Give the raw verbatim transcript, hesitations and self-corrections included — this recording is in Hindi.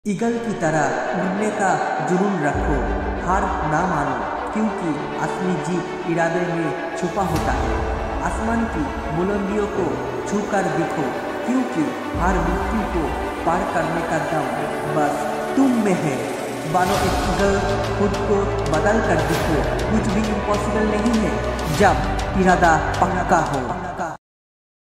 ईगल की तरह उड़ने का जुनून रखो, हार ना मानो, क्योंकि असली जीत इरादे में छुपा होता है। आसमान की बुलंदियों को छूकर दिखो, क्योंकि हर मुश्किल को पार करने का दम बस तुम में है। बनो एक ईगल, खुद को बदल कर दिखो, कुछ भी इम्पॉसिबल नहीं है जब इरादा पक्का हो।